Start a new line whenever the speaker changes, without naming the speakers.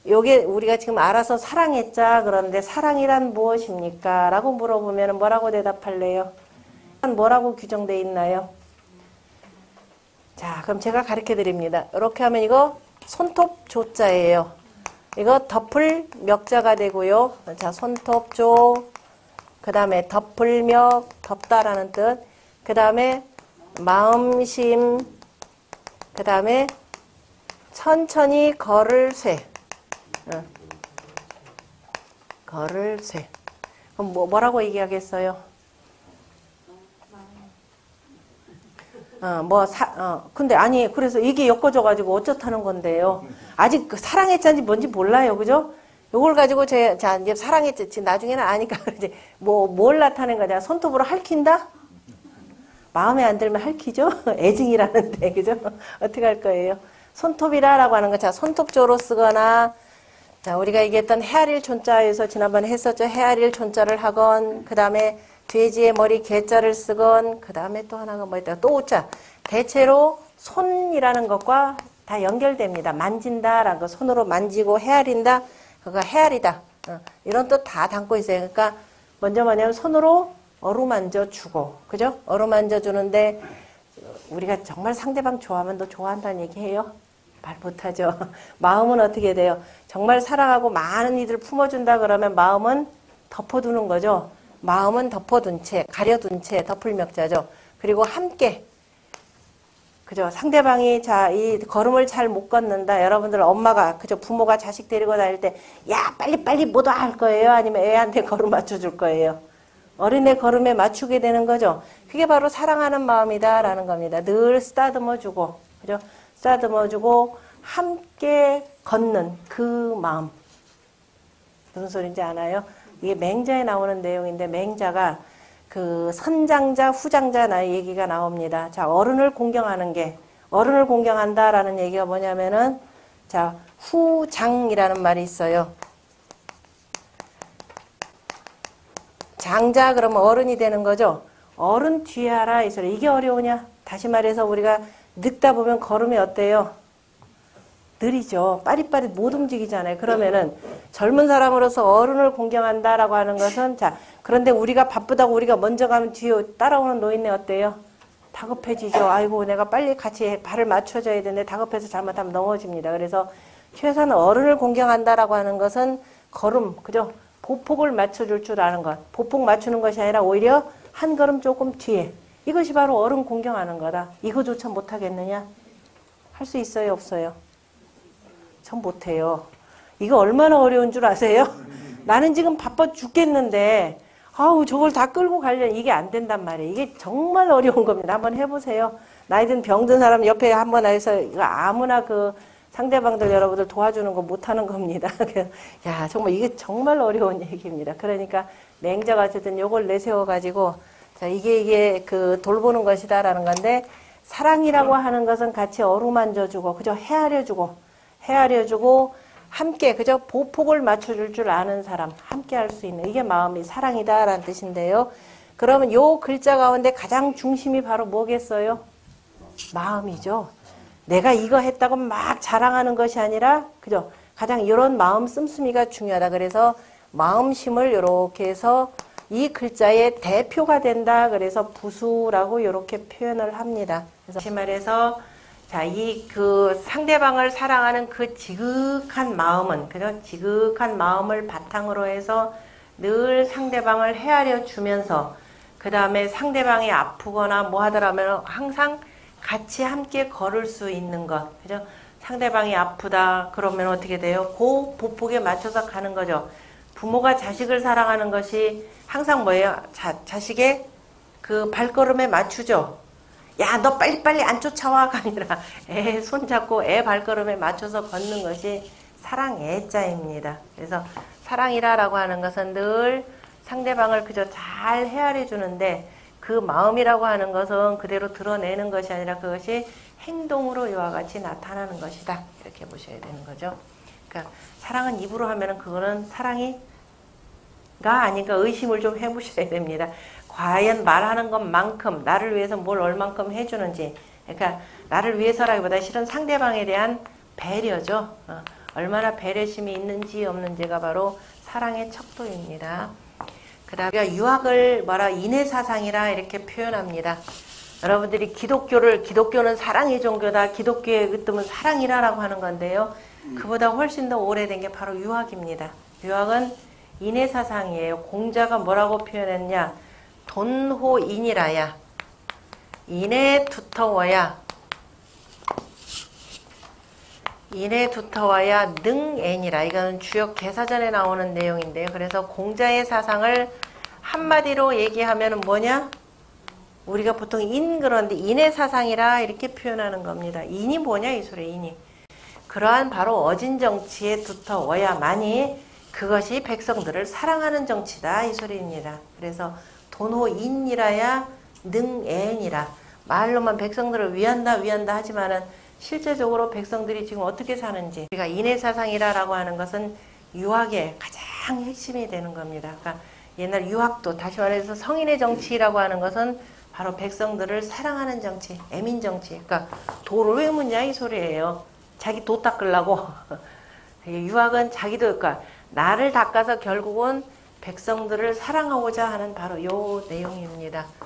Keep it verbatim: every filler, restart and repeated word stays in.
요게 우리가 지금 알아서 사랑했자 그러는데 사랑이란 무엇입니까? 라고 물어보면 뭐라고 대답할래요? 뭐라고 규정되어 있나요? 자, 그럼 제가 가르쳐 드립니다. 이렇게 하면 이거 손톱 조자예요. 이거 덮을 멱자가 되고요. 자, 손톱 조, 그 다음에 덮을 멱, 덮다라는 뜻. 그 다음에 마음심, 그 다음에 천천히 걸을 쇠. 어. 걸을 쇠. 그럼 뭐, 뭐라고 얘기하겠어요? 어, 뭐, 사, 어, 근데 아니, 그래서 이게 엮어져가지고 어쩌다는 건데요. 아직 그 사랑했자인지 뭔지 몰라요. 그죠? 요걸 가지고 제, 자, 이제 사랑했지. 나중에는 아니까, 이제 뭐, 뭘 나타낸 거냐. 손톱으로 핥힌다? 마음에 안 들면 핥히죠? 애증이라는데, 그죠? 어떻게 할 거예요? 손톱이라라고 하는 거, 자, 손톱조로 쓰거나, 자, 우리가 얘기했던 헤아릴 촌자에서 지난번에 했었죠. 헤아릴 촌자를 하건, 그 다음에 돼지의 머리 개자를 쓰건, 그 다음에 또 하나가 뭐 있다. 또 오자. 대체로 손이라는 것과 다 연결됩니다. 만진다라는 거, 손으로 만지고 헤아린다, 그거 헤아리다. 어, 이런 뜻 다 담고 있어요. 그러니까 먼저 뭐냐면 손으로 어루만져 주고, 그죠? 어루만져 주는데 우리가 정말 상대방 좋아하면 너 좋아한다는 얘기해요? 말 못하죠. 마음은 어떻게 돼요? 정말 사랑하고 많은 이들 품어준다 그러면 마음은 덮어두는 거죠. 마음은 덮어둔 채, 가려둔 채, 덮을 멱자죠. 그리고 함께, 그죠? 상대방이, 자, 이 걸음을 잘 못 걷는다. 여러분들 엄마가, 그죠? 부모가 자식 데리고 다닐 때, 야, 빨리빨리 못 와 할 거예요? 아니면 애한테 걸음 맞춰줄 거예요? 어린애 걸음에 맞추게 되는 거죠. 그게 바로 사랑하는 마음이다라는 겁니다. 늘 쓰다듬어주고, 그죠? 쓰다듬어주고, 함께 걷는 그 마음. 무슨 소린지 아나요? 이게 맹자에 나오는 내용인데 맹자가 그 선장자, 후장자 나의 얘기가 나옵니다. 자, 어른을 공경하는 게 어른을 공경한다라는 얘기가 뭐냐면은 자, 후장이라는 말이 있어요. 장자 그러면 어른이 되는 거죠. 어른 뒤에 하라 이 소리. 이게 어려우냐? 다시 말해서 우리가 늙다 보면 걸음이 어때요? 느리죠. 빠릿빠릿 못 움직이잖아요. 그러면은 젊은 사람으로서 어른을 공경한다라고 하는 것은 자, 그런데 우리가 바쁘다고 우리가 먼저 가면 뒤에 따라오는 노인네 어때요? 다급해지죠. 아이고 내가 빨리 같이 발을 맞춰줘야 되는데 다급해서 잘못하면 넘어집니다. 그래서 최소한 어른을 공경한다라고 하는 것은 걸음, 그죠? 보폭을 맞춰줄 줄 아는 것. 보폭 맞추는 것이 아니라 오히려 한 걸음 조금 뒤에. 이것이 바로 어른 공경하는 거다. 이거조차 못하겠느냐? 할 수 있어요? 없어요? 전 못해요. 이거 얼마나 어려운 줄 아세요? 나는 지금 바빠 죽겠는데 아우 저걸 다 끌고 가려면 이게 안 된단 말이에요. 이게 정말 어려운 겁니다. 한번 해보세요. 나이든 병든 사람 옆에 한번 해서 이거 아무나 그 상대방들 여러분들 도와주는 거 못하는 겁니다. 야 정말 이게 정말 어려운 얘기입니다. 그러니까 맹자가 어쨌든 요걸 내세워가지고 자 이게 이게 그 돌보는 것이다라는 건데 사랑이라고 하는 것은 같이 어루만져주고 그저 헤아려주고 헤아려주고 함께 그저 보폭을 맞춰줄 줄 아는 사람 함께 할 수 있는 이게 마음이 사랑이다라는 뜻인데요. 그러면 요 글자 가운데 가장 중심이 바로 뭐겠어요? 마음이죠. 내가 이거 했다고 막 자랑하는 것이 아니라 그죠? 가장 이런 마음 씀씀이가 중요하다. 그래서 마음심을 이렇게 해서 이 글자의 대표가 된다. 그래서 부수라고 이렇게 표현을 합니다. 그래서 다시 말해서 자, 이 그 상대방을 사랑하는 그 지극한 마음은, 그죠? 지극한 마음을 바탕으로 해서 늘 상대방을 헤아려 주면서, 그 다음에 상대방이 아프거나 뭐 하더라면 항상 같이 함께 걸을 수 있는 것, 그죠? 상대방이 아프다, 그러면 어떻게 돼요? 그 보폭에 맞춰서 가는 거죠. 부모가 자식을 사랑하는 것이 항상 뭐예요? 자, 자식의 그 발걸음에 맞추죠. 야, 너 빨리빨리 안 쫓아와가 아니라 애 손잡고 애 발걸음에 맞춰서 걷는 것이 사랑 애자입니다. 그래서 사랑이라고 하는 것은 늘 상대방을 그저 잘 헤아려 주는데 그 마음이라고 하는 것은 그대로 드러내는 것이 아니라 그것이 행동으로 이와 같이 나타나는 것이다. 이렇게 보셔야 되는 거죠. 그러니까 사랑은 입으로 하면은 그거는 사랑이가 아닌가 의심을 좀 해보셔야 됩니다. 과연 말하는 것만큼 나를 위해서 뭘 얼만큼 해주는지 그러니까 나를 위해서라기보다 실은 상대방에 대한 배려죠. 어, 얼마나 배려심이 있는지 없는지가 바로 사랑의 척도입니다. 그 다음에 유학을 뭐라 인해사상이라 이렇게 표현합니다. 여러분들이 기독교를, 기독교는 사랑의 종교다, 기독교의 으뜸은 사랑이라라고 하는 건데요. 그보다 훨씬 더 오래된 게 바로 유학입니다. 유학은 인해사상이에요. 공자가 뭐라고 표현했냐? 돈호인이라야, 인해 두터워야, 인해 두터워야 능애니라. 이거는 주역 개사전에 나오는 내용인데요. 그래서 공자의 사상을 한마디로 얘기하면 뭐냐? 우리가 보통 인 그런데 인의 사상이라 이렇게 표현하는 겁니다. 인이 뭐냐 이 소리 인이. 그러한 바로 어진 정치에 두터워야만이 그것이 백성들을 사랑하는 정치다 이 소리입니다. 그래서 돈호인이라야 능애니라. 말로만 백성들을 위한다 위한다 하지만은 실제적으로 백성들이 지금 어떻게 사는지 우리가 인의 사상이라고 하는 것은 유학의 가장 핵심이 되는 겁니다. 그러니까 옛날 유학도 다시 말해서 성인의 정치라고 하는 것은 바로 백성들을 사랑하는 정치, 애민 정치. 그러니까 도를 왜 묻냐 이 소리예요. 자기 도 닦으려고. 유학은 자기도 그러니까 나를 닦아서 결국은 백성들을 사랑하고자 하는 바로 요 내용입니다.